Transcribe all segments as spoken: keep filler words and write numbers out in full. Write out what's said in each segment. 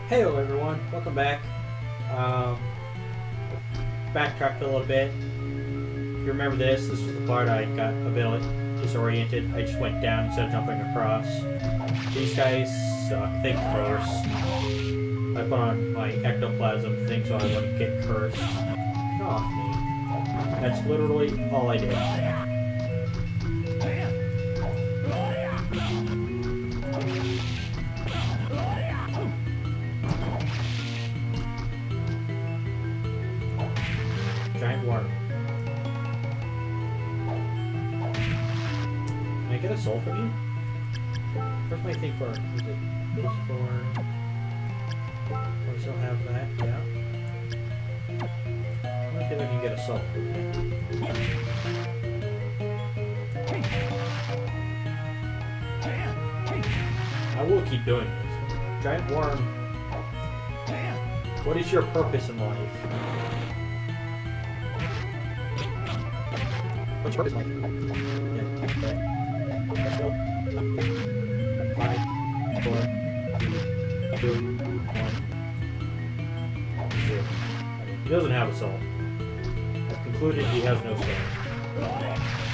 Hello everyone, welcome back. Um, backtracked a little bit. If you remember this, this was the part I got a bit disoriented. I just went down instead of jumping across. These guys suck. They curse. I put on my ectoplasm thing so I wouldn't get cursed. Get off me. That's literally all I did. Giant worm. Can I get a soul from you? Where's my thing for? Is it this for? I still have that, yeah. Let's see if I can get a soul from you. I will keep doing this. Giant worm. What is your purpose in life? What's your purpose in life? Yeah. Let's go. Five, four, three, two, one, zero. He doesn't have a soul. I've concluded he has no soul.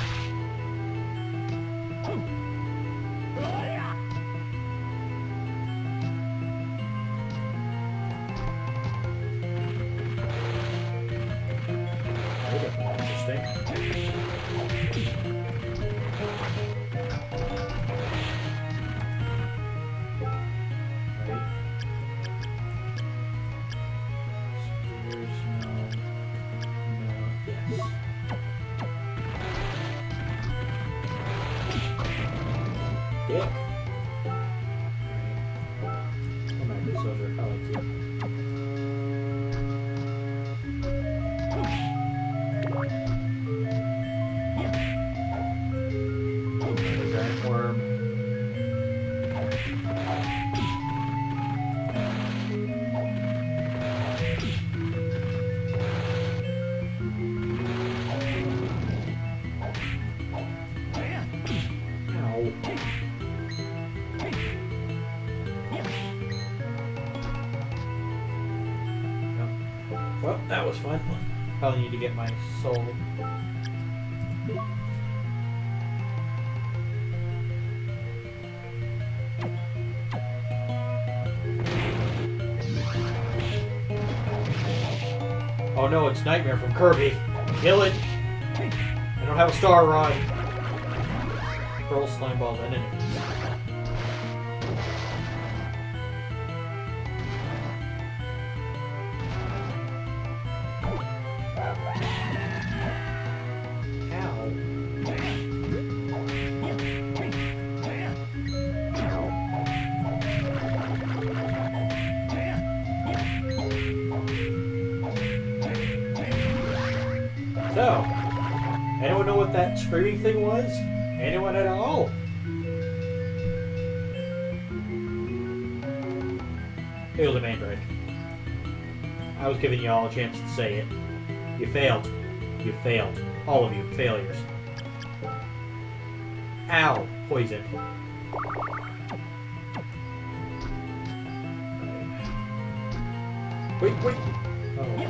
Dick. Right. Come on, good soldier. I like you. Giant worm. Well, that was fun. Probably need to get my soul. Oh no, it's Nightmare from Kirby. Kill it! I don't have a star rod. Hurl slime balls and enemies. So, anyone know what that screaming thing was? Anyone at all? It was a mandrake. I was giving you all a chance to say it. You failed. You failed. All of you. Failures. Ow! Poison. Wait, wait! Oh.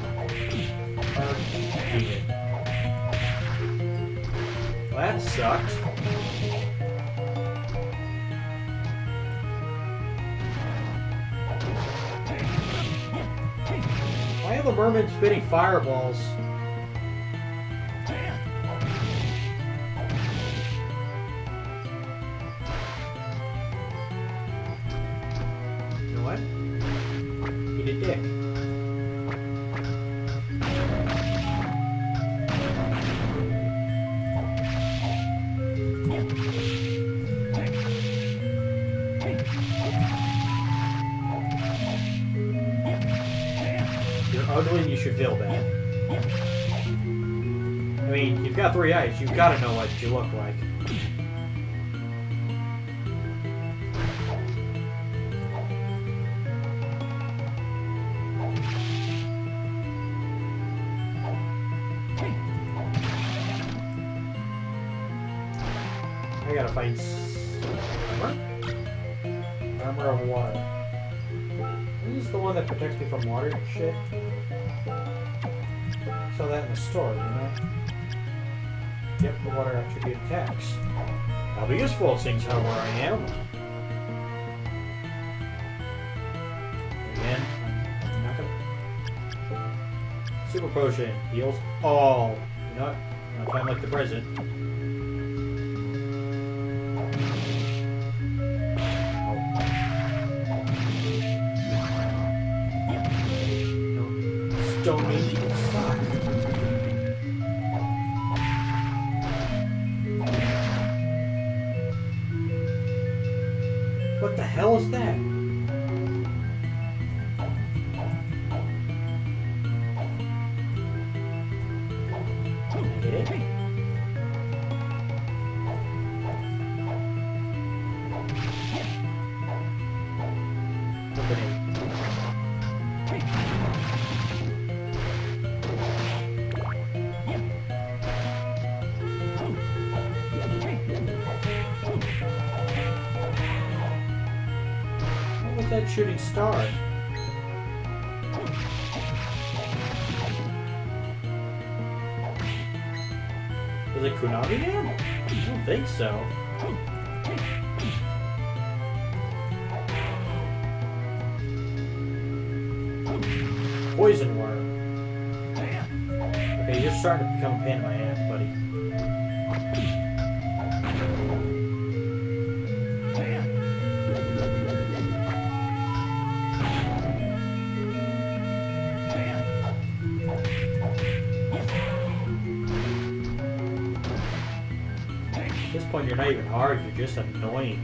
Well, that sucked. Why are the mermaids spitting fireballs? You know what? Eat a dick. You're ugly and you should feel bad. I mean, you've got three eyes. You've got to know what you look like. I gotta find armor. Armor of what? This is the one that protects me from water and shit. Saw that in the store, you know? Yep, the water attribute attacks. That'll be useful, seeing how where I am. Again, I'm not gonna... Super Potion heals all. You know what? Not time like the present. Don't need you. Fuck. What the hell is that? Can I get it? Open it. That shooting star. Is it Kunami Man? I don't think so. Poison worm. Okay, you're starting to become a pain in my ass, buddy. At this point, you're not even hard, you're just annoying.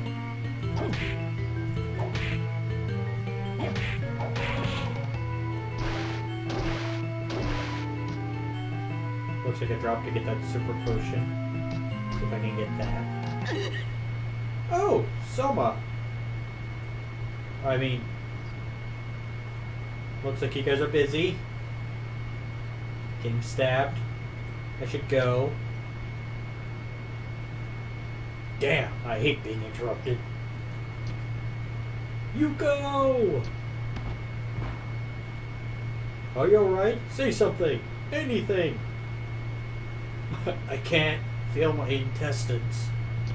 Looks like a drop to get that super potion. See if I can get that. Oh, Soma! I mean, looks like you guys are busy. Getting stabbed. I should go. Damn, I hate being interrupted. Yuko! Are you alright? Say something! Anything! I can't feel my intestines.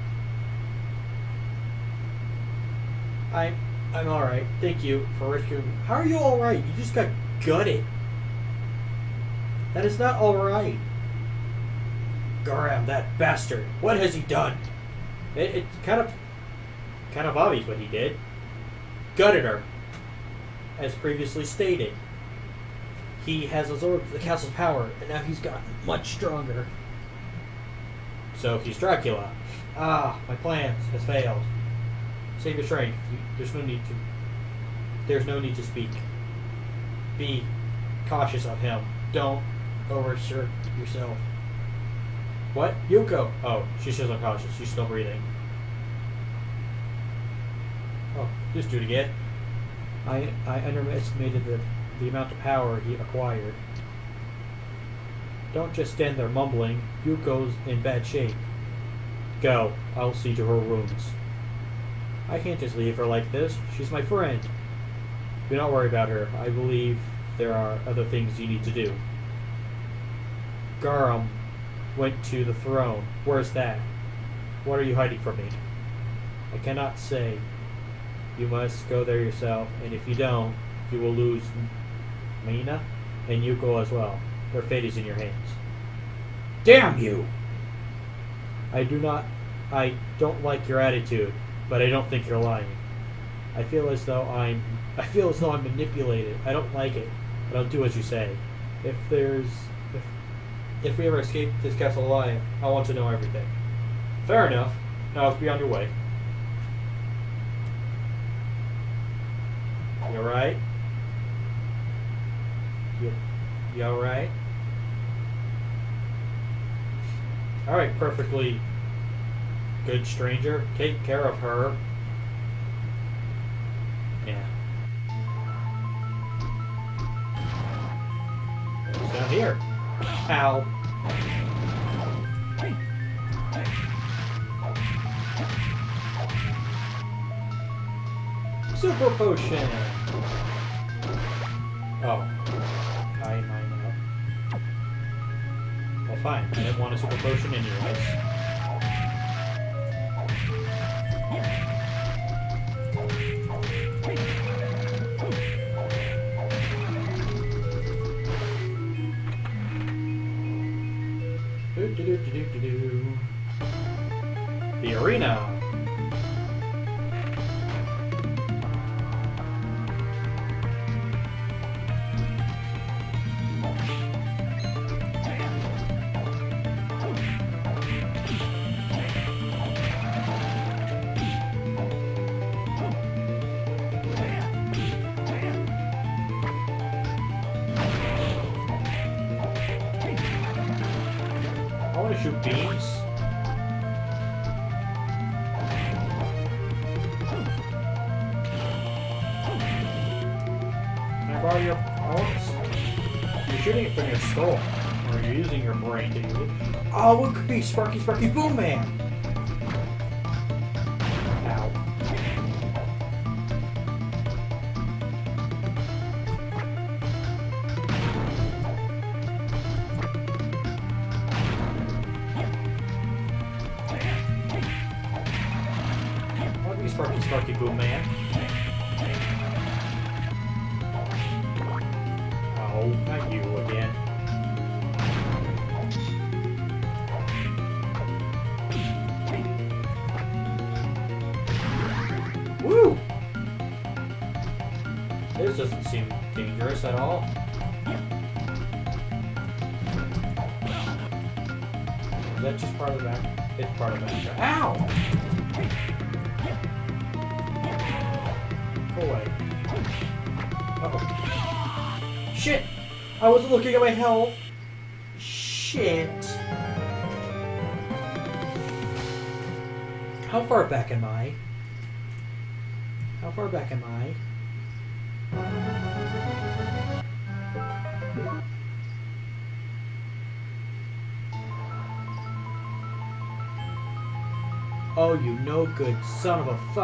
I, I'm alright. Thank you for rescuing me. How are you alright? You just got gutted. That is not alright. Garam, that bastard. What has he done? It, it's kind of, kind of obvious what he did. Gutted her. As previously stated. He has absorbed the castle's power, and now he's gotten much stronger. So he's Dracula. Ah, my plans has failed. Save your strength. There's no need to. There's no need to speak. Be cautious of him. Don't overexert yourself. What? Yuko! Oh, she's just unconscious. She's still breathing. Oh, this dude again. I I underestimated the the amount of power he acquired. Don't just stand there mumbling. Yuko's in bad shape. Go. I'll see to her wounds. I can't just leave her like this. She's my friend. Do not worry about her. I believe there are other things you need to do. Garam went to the throne. Where's that? What are you hiding from me? I cannot say. You must go there yourself, and if you don't, you will lose Mina and Yuko as well. Their fate is in your hands. Damn you! I do not... I don't like your attitude, but I don't think you're lying. I feel as though I'm... I feel as though I'm manipulated. I don't like it, but I'll do as you say. If there's... If, if we ever escape this castle alive, I want to know everything. Fair enough. Now let's be on your way. You alright? You, you alright? Alright, perfectly good stranger. Take care of her. Yeah. What's down here? Ow. Super potion! Oh. How am I up? Well, fine. I didn't want a super potion anyways. Do, do, do, do, do, do. The arena. I want to shoot beams. Can I borrow your arms? You're shooting it from your skull, or you're using your brain to do it. Oh, it could be Sparky Sparky Boom Man. Ow. What be Sparky Sparky Boom Man? Oh, not you again. Woo! This doesn't seem dangerous at all. Is that just part of the back? It's part of the back. Ow! Go away. Uh-oh. Shit! I wasn't looking at my health. Shit. How far back am I? How far back am I? Oh, you no good son of a fuck.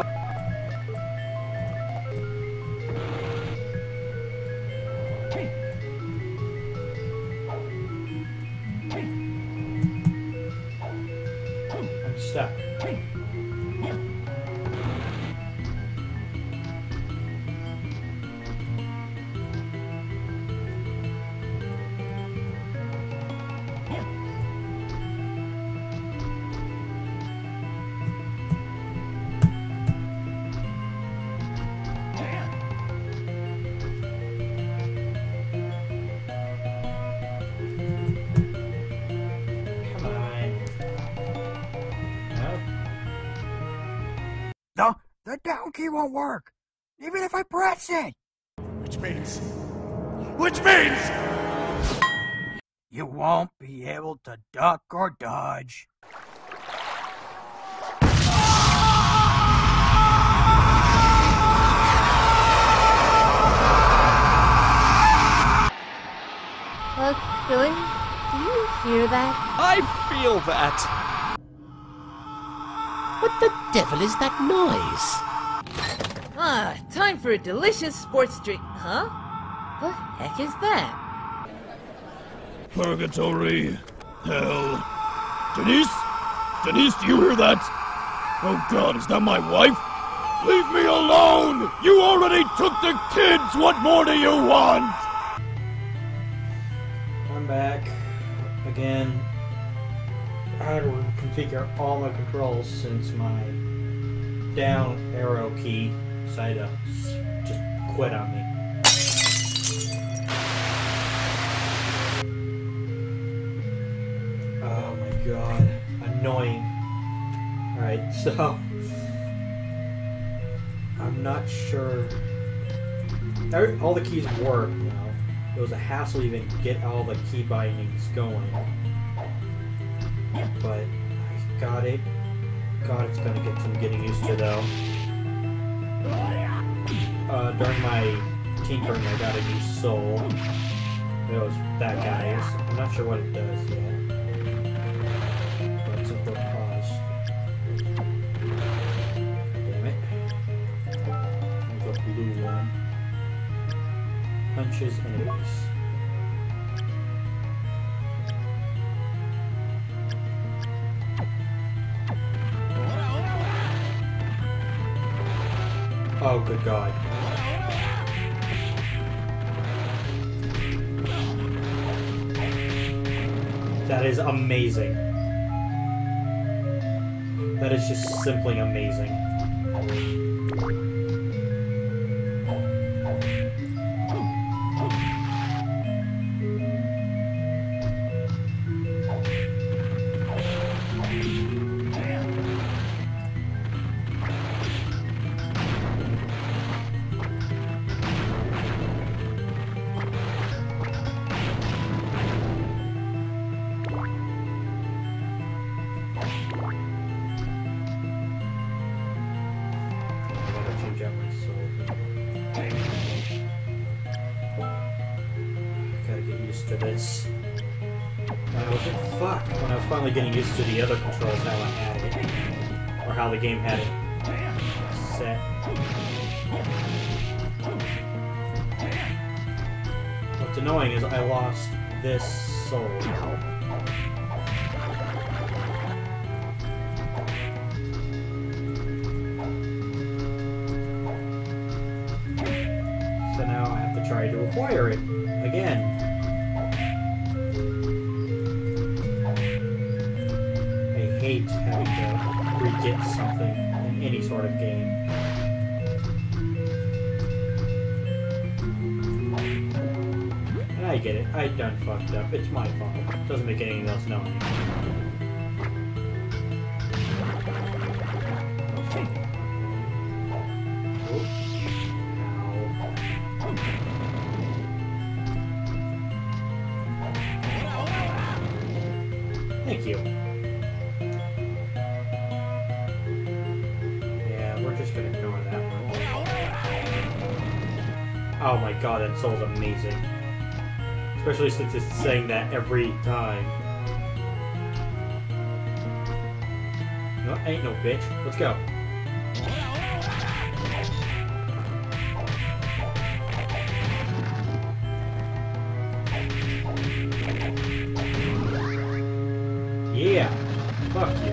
I'm stuck. The, the down key won't work, even if I press it. Which means... Which means... You won't be able to duck or dodge. Uh, Krillin, do you hear that? I feel that. What the devil is that noise? Ah, time for a delicious sports drink, huh? The heck is that? Purgatory. Hell. Denise? Denise, do you hear that? Oh God, is that my wife? Leave me alone! You already took the kids! What more do you want? I'm back again. I had to configure all my controls since my down arrow key decided to just quit on me. Oh my god. Annoying. Alright, so I'm not sure. All the keys work now. It was a hassle to even get all the key bindings going. But I got it. God, it's gonna get some getting used to though. Uh, during my tinkering, I got a new soul. It was that guy's. I'm not sure what it does yet. But it's a quick pause. Damn it. There's a blue one. punches enemies. Oh, good God. That is amazing. That is just simply amazing. To this. When I was fuck, when I was finally getting used to the other controls, how I had it, or how the game had it set. What's annoying is I lost this soul. So now I have to try to acquire it again. I hate having to re-get something in any sort of game. And I get it. I done fucked up. It's my fault. Doesn't make anyone else know anything. Thank you. Yeah, we're just gonna ignore that one. Oh my god, that soul's amazing. Especially since it's saying that every time. No, ain't no bitch. Let's go. Yeah, fuck you.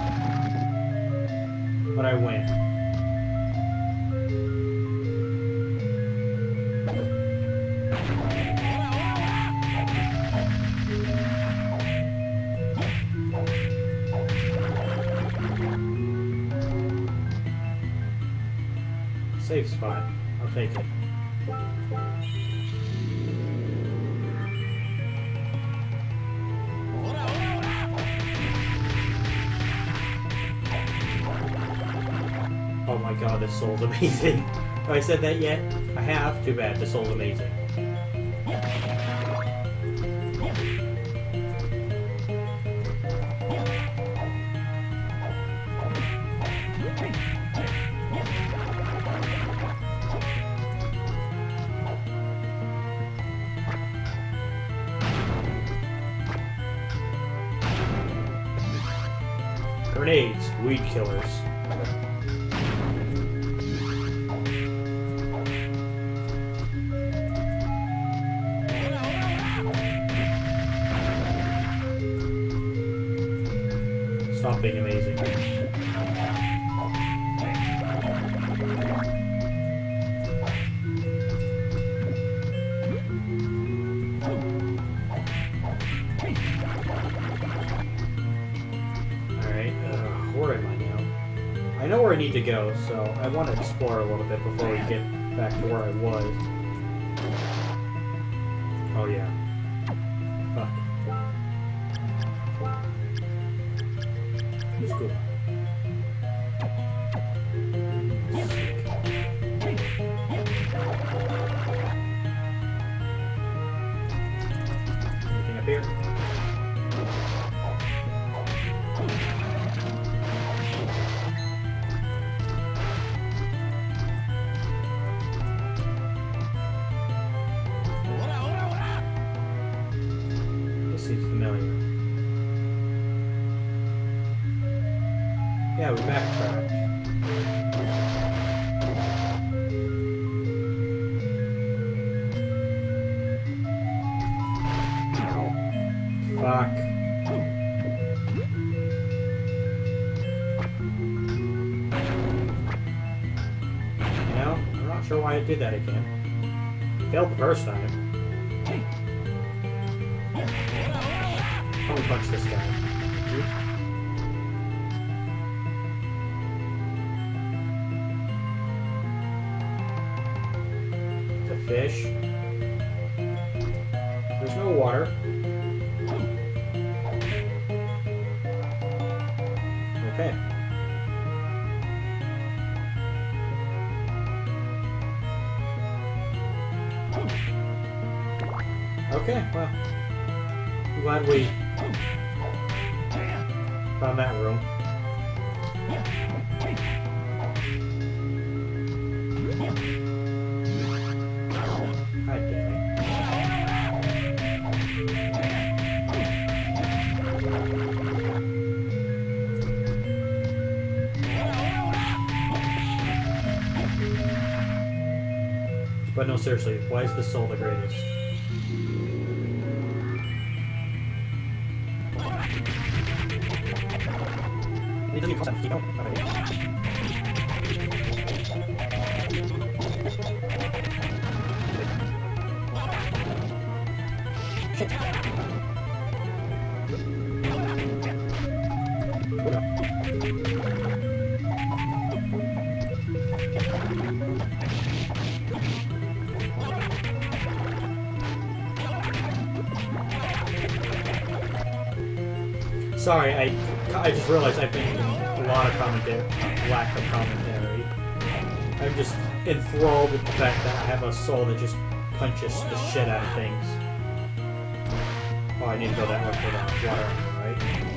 But I win. Safe spot. I'll take it. Oh my god, this soul's amazing. Have I said that yet? I have. Too bad. This soul's amazing. Grenades, weed killers. Stop being amazing. Alright, uh, where am I now? I know where I need to go, so I want to explore a little bit before we get back to where I was. Oh yeah. Fuck. Let's go. Anything up here? This seems familiar. Yeah, we backtracked. Fuck. You know, I'm not sure why I did that again. Failed the first time. Let me punch this guy. The fish. There's no water. Okay. Okay, well, I'm glad we found that room. God damn it. But no, seriously, why is the soul the greatest? It doesn't cost keep going. Shit. Sorry, I, I just realized I've been a lot of commentary, lack of commentary. I'm just enthralled with the fact that I have a soul that just punches the shit out of things. Oh, I need to go that way for the water, right?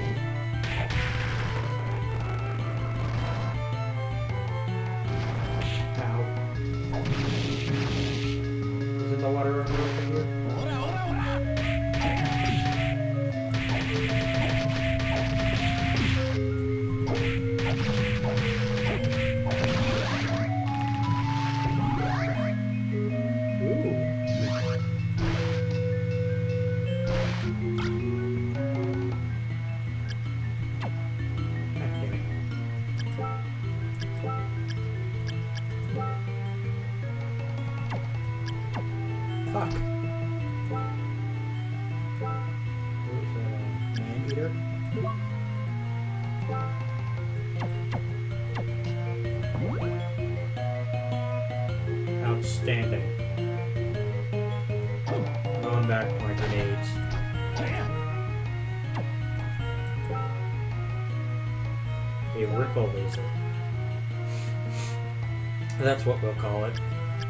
Ow. Isn't the water over here? Fuck. Where's the man-eater? Outstanding. Going back to my grenades. A ripple laser. That's what we'll call it.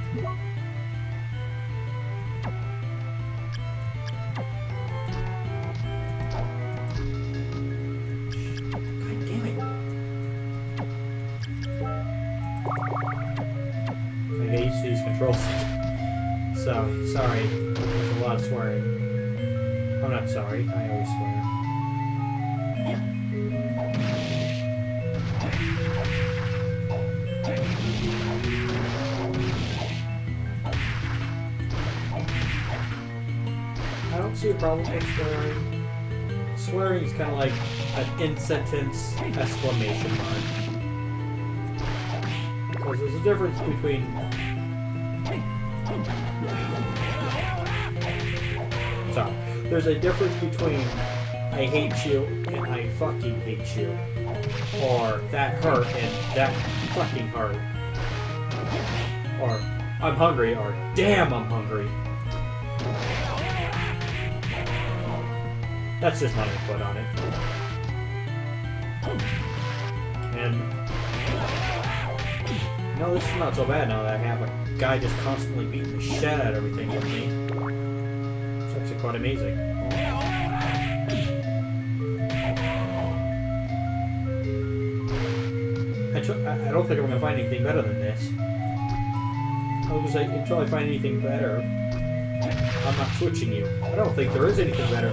These controls. So, sorry. There's a lot of swearing. I'm not sorry. I always swear. I don't see a problem with swearing. Swearing is kind of like an in-sentence exclamation mark. Because there's a difference between So, there's a difference between I hate you and I fucking hate you. Or that hurt and that fucking hurt. Or I'm hungry or damn I'm hungry. That's just my input on it. And no, this is not so bad now that I have a guy just constantly beating the shit out of everything with me. It's actually quite amazing. I, I don't think I'm going to find anything better than this. I was going to say, until I find anything better, I'm not switching you. I don't think there is anything better.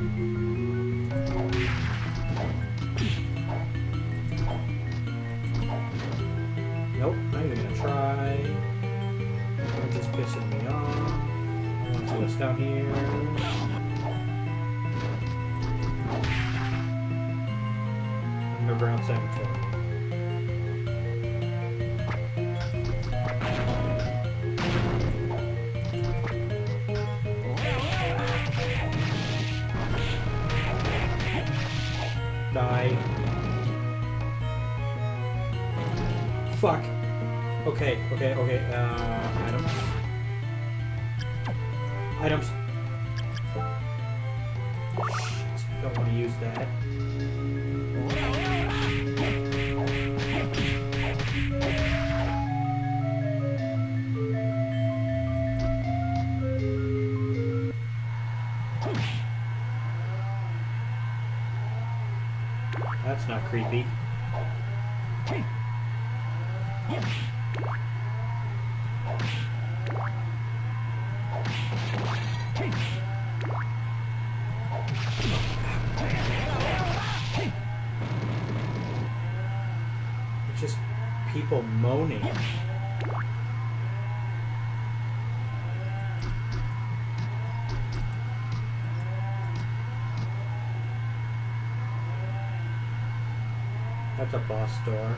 Nope, not even gonna try. You're just pissing me off. I want to see what's down here. underground cemetery. Die. Fuck. Okay, okay, okay. Uh, items. Items. Shit, don't want to use that. That's not creepy. It's just people moaning. That's a boss door.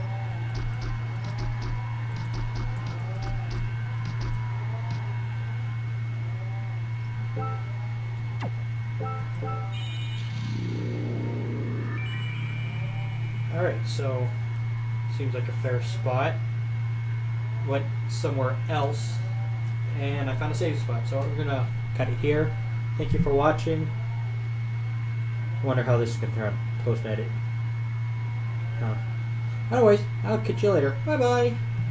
Alright, so seems like a fair spot. Went somewhere else and I found a safe spot, so I'm gonna cut it here. Thank you for watching. I wonder how this is gonna turn out post edit. Huh. Anyways, I'll catch you later. Bye bye.